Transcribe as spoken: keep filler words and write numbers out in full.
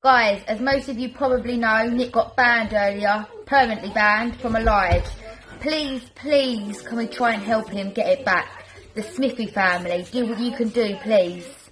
Guys, as most of you probably know, Nick got banned earlier, permanently banned from a live. Please, please, can we try and help him get it back? The Smithy family, do what you can do, please.